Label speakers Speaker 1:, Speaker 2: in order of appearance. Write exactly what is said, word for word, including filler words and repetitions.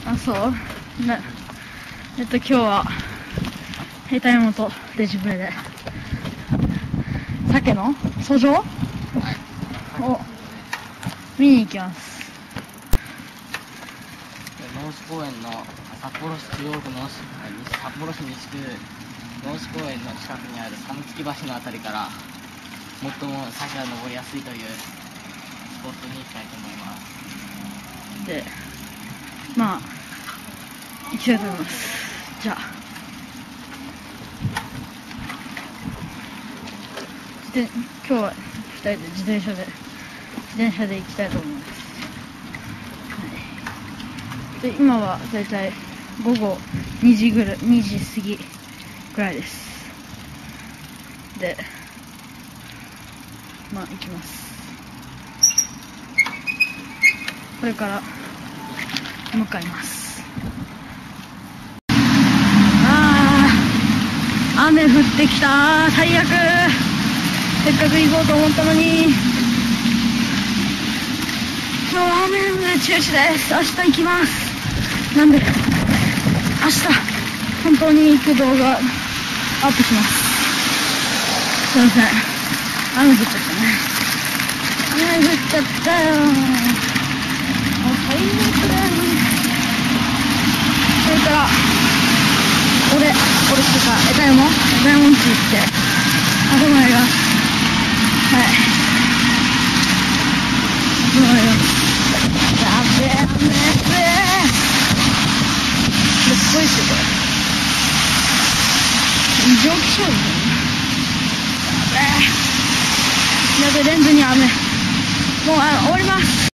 Speaker 1: あ、そうね。えっと今日は兵隊元デジプレで鮭の遡上を見に行きます。
Speaker 2: 農師公園の札幌市中央区の札幌市西区農師公園の近くにある寒月橋のあたりから最も鮭が登りやすいというスポットに行きたいと思います。
Speaker 1: で、まあ行きたいと思います。じゃあで今日はふたりで自転車で自転車で行きたいと思います。はい、で今はだいたいごごにじぐらいにじ過ぎぐらいです。でまあ行きます。これから向かいます。あー雨降ってきたー、最悪。せっかく行こうと思ったのに。今日は雨なので中止です。明日行きます。なんで明日本当に行く動画アップします。すいません、雨降っちゃったね。雨降っちゃったよー。もう最悪だよね。それから俺俺ってかえたいもんえたいもんち行ってあそこまでがはいあそこまでがやべえやべえすごいっすよこれ。異常気象ですよね。やべえやべえレンズに雨。もうあの終わります。